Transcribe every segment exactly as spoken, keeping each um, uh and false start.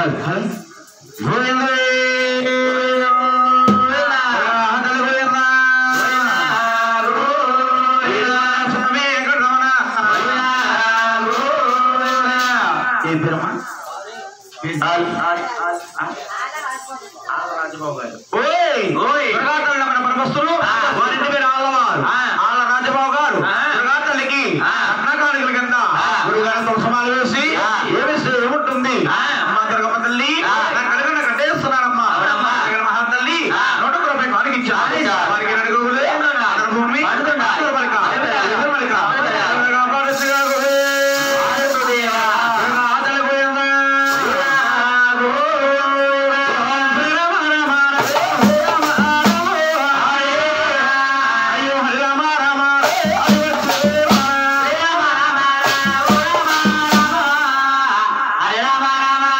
Rama Rama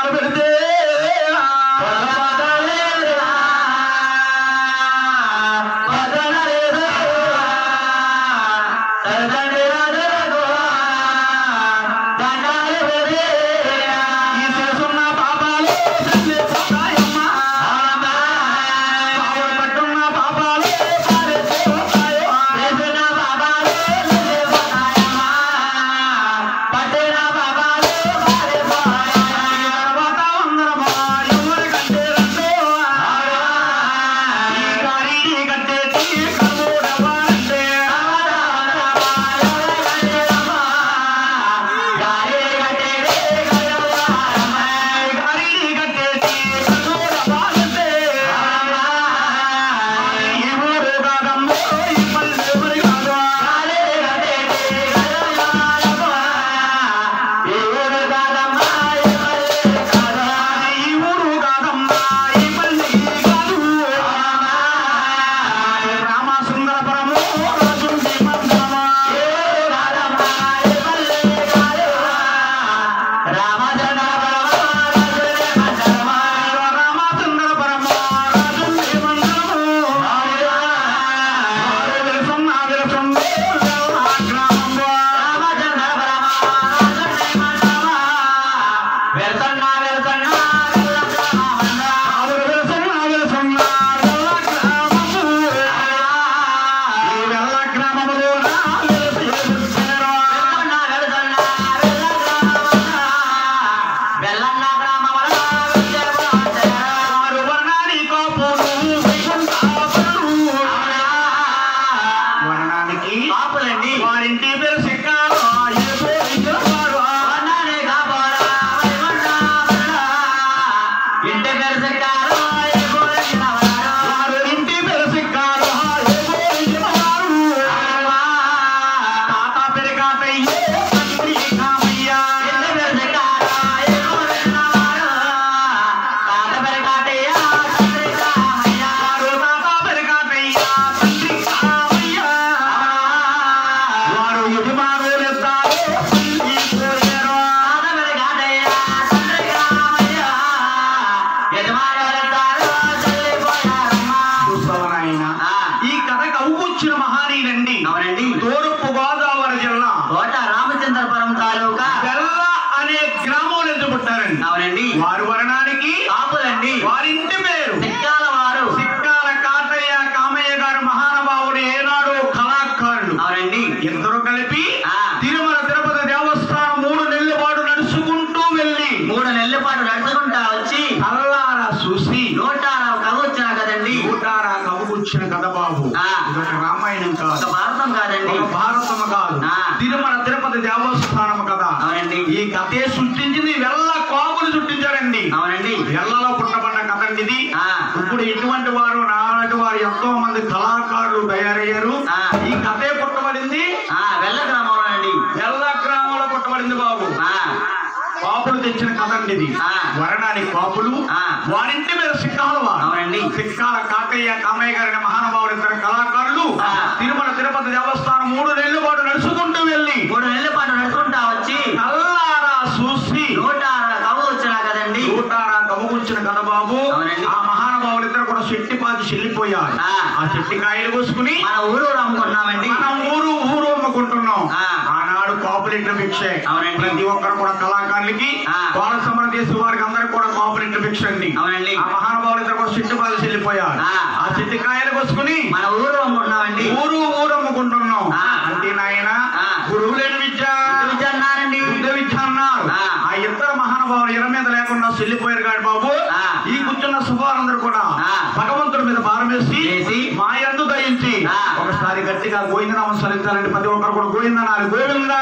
వరణానికి కాపులు వారింటి మీద సిక్కాల వారు సిక్కాల కాకయ్య కామయ్య గారి మహానుభావులు ఇద్దరు కళాకారులు తిరుమల తిరుపతి దేవస్థానం మూడు నెలల పాటు నడుచుకుంటూ వెళ్ళి మూడు నెలల పాటు నడుచుకుంటా వచ్చి కల్లారా చూసి నూటారా కవ్వు వచ్చినా కదండి నూటారా కవ్వు వచ్చిన కదా బాబు. ఆ మహానుభావులు ఇద్దరు కూడా చెట్టి పాతి చెల్లిపోయారు. ఆ చెట్టి కాయలు కోసుకుని మన ఊరు అమ్ముకున్నామండి. మనం ఊరు ఊరు అమ్ముకుంటున్నాం. ఆనాడు కాపులిట్ల భిక్ష ప్రతి ఒక్కరు కూడా కళాకారులకి బాల సమర చేసే వారికి అందరికి కూడా కాపులిట్ల భిక్ష అండి. ఆ మహానుభావులు ఇద్దరు కూడా చెట్టు పాతి చెల్లిపోయారు. ఆ చెట్టి కాయలు కోసుకుని మన ఊరు అమ్ముకున్నామండి. ఊరు ఊరు అమ్ముకుంటున్నాం. అంటే నాయన గురువు లేని విద్య విద్య అన్నారండి, బుద్ధ విద్య అన్నారు. ఆ ఇద్దరు మహానుభావులు ఇర మీద లేకుండా చెల్లిపోయారు కాదు బాబు. ఈ కూర్చున్న శుభారందరూ కూడా భగవంతుడి మీద భారం వేసి మా యందు దయించి ఒకసారి గట్టిగా గోవిందనామం సలించాలంటే ప్రతి ఒక్కరు కూడా గోవిందనాలు గోవిందా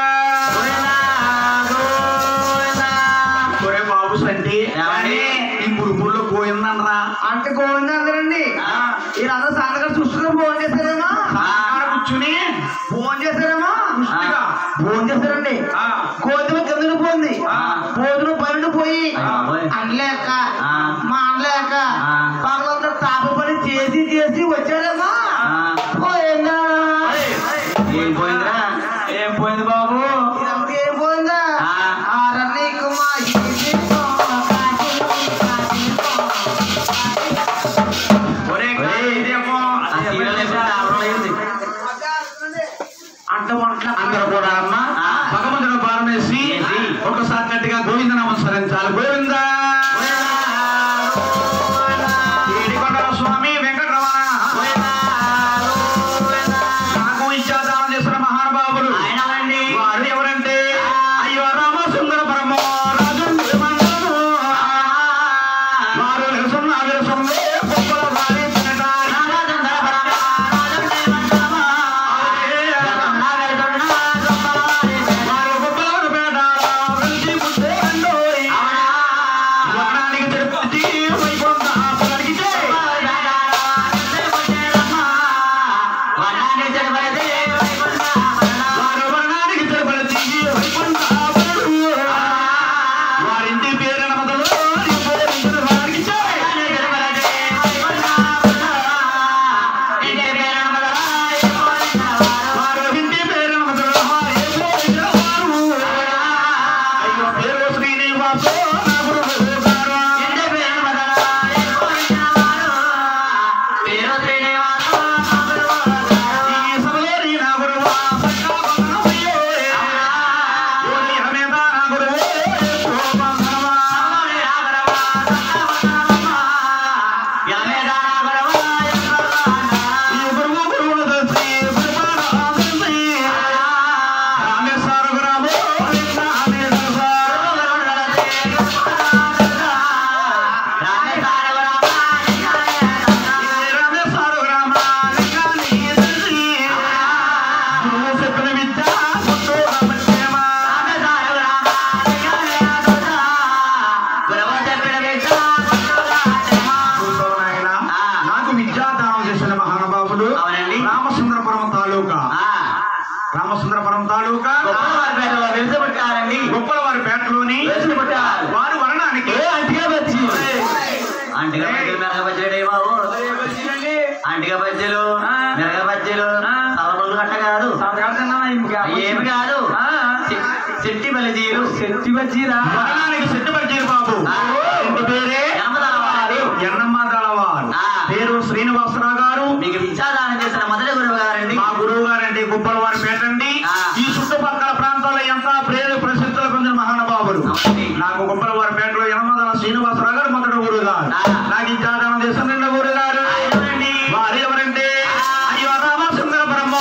ఒరే బాబు సంటి ఇప్పుడు ఊళ్ళో గోవిందనరా అంటే గోవింద అందరండి. వీళ్ళందరూ సాయంత్రం చూసుకుని ఫోన్ చేశారేమో, కూర్చుని ఫోన్ చేశారేమో ఫోన్ చేశారండి. కోతిమ కిందకు పోయింది, కోతులు పన్నెండు పోయి అండలేక మా అండలేక పగలంతా తాప పని చేసి చేసి వచ్చాడేమో. పోయిందా ఏం పోయిందిరా? ఏం పోయింది బాబు? ఏం పోయిందా? ఆరన్నీకు మా గోవింద ఏడికొండల స్వామి వెంకటరమణ నాకు ఇచ్చాదానం చేసిన మహానుభావులు వారు ఎవరంటే అయ్యో రామసుందర పరమో రాజు వారు నిరసన విరసంలో గొప్పల వారి రామసుందరపురం తాలూకా గొప్పల వారి పేటలోని వారు వర్ణానికి అంటిగా బజ్జీ అంటిగా బజ్జీలు మెరగ బజ్జీలు బాబు అంటిగా బజ్జీలు మెరగ బజ్జీలు సలపలు గట్ట కాదు ఏమి కాదు చెట్టి బజ్జీలు చెట్టి బజ్జీరా వర్ణానికి చెట్టు బజ్జీలు బాబు ఇంటి పేరే ఎన్నమ్మ దళవారు పేరు శ్రీనివాసరావు గారు మీకు విద్యాదానం చేసిన మొదటి గురువు గారండి మా గురువు గారండి గుప్పల వారి పేటండి ఈ చుట్టుపక్కల ప్రాంతాల్లో ఎంత ప్రేరు ప్రసిద్ధులు పొందిన మహానుభావులు నాకు గుప్పల వారి పేటలో ఎనమదల శ్రీనివాసరావు గారు మొదటి గురువు గారు నాకు విద్యాదానం చేసిన నిన్న గురువు గారు వారు ఎవరంటే అయ్యో రామసుందర బ్రహ్మ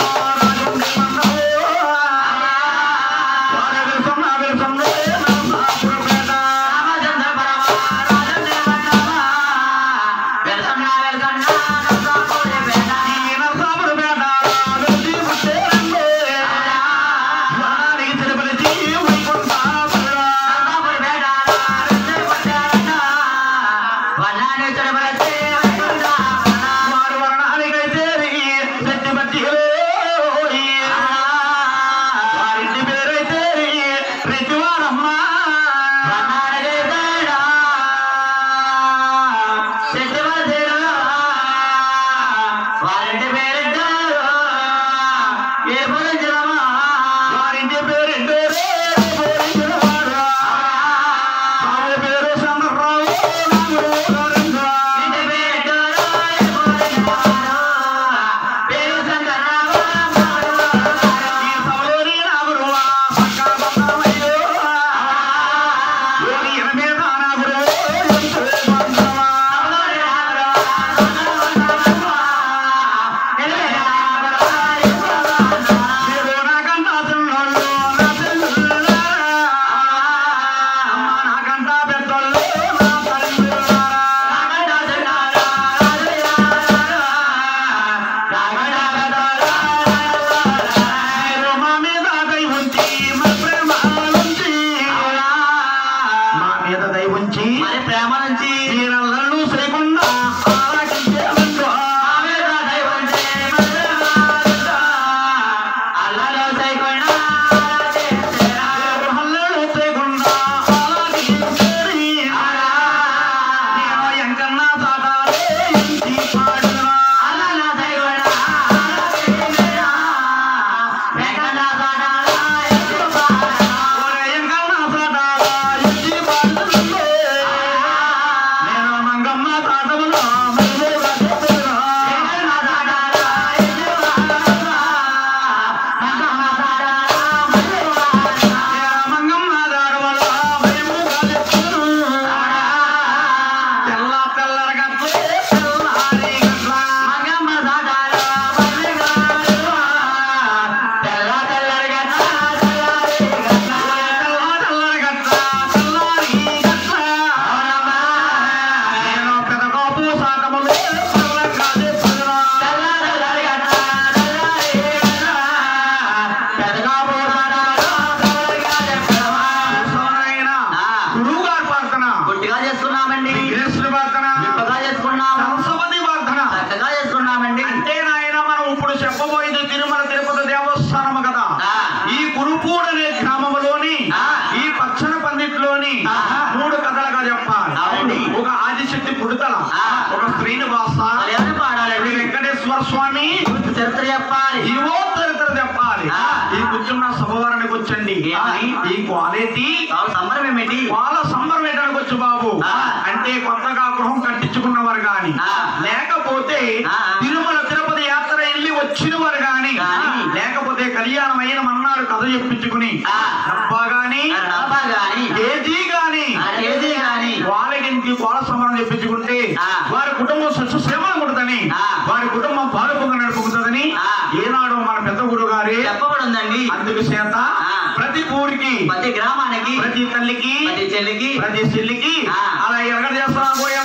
చేసుకున్నామండి విఘ్నేశ్వరి ప్రార్థన గొప్పగా చేసుకున్నాము సరస్వతి ప్రార్థన చక్కగా చేసుకున్నామండి అంటే నాయన మనం ఇప్పుడు చెప్పబోయేది తిరుమల తిరుపతి దేవస్థానము కదా ఈ కురుపూడ్ అనే గ్రామంలోని ఈ పచ్చన పందిట్లోని మూడు కథలుగా చెప్పాలి. ఒక ఆదిశక్తి పుడతల, ఒక శ్రీనివాస పాడాలండి, వెంకటేశ్వర స్వామి చరిత్ర చెప్పాలి, ఈవో చరిత్ర చెప్పాలి. ఈ కూర్చున్న సభవారానికి వచ్చండి. ఈ క్వాలిటీ సంబరం ఏమిటి? వాళ్ళ సంబరం ఏంటనికి వచ్చు బాబు అంటే కొత్తగా గృహం కట్టించుకున్నవారు గాని లేకపోతే తిరుమల తిరుపతి యాత్ర వెళ్ళి వచ్చిన వారు గాని లేకపోతే కళ్యాణం అయిన మన్నాడు కథ చెప్పించుకుని డబ్బా గాని కేజీ గాని వాళ్ళకి వాళ్ళ సంబరం చెప్పించుకుంటే వారి కుటుంబం సస్యసేమలు కొడుతుంది, వారి కుటుంబం పాలుపొంగ నడుపుతుందని ఏనాడు మన పెద్ద గురువు గారి చెప్పబడిందండి. అందుకు చేత ప్రతి ఊరికి, ప్రతి గ్రామానికి, ప్రతి తల్లికి, ప్రతి చెల్లికి, ప్రతి చెల్లికి అలా ఎరగ చేస్తున్నా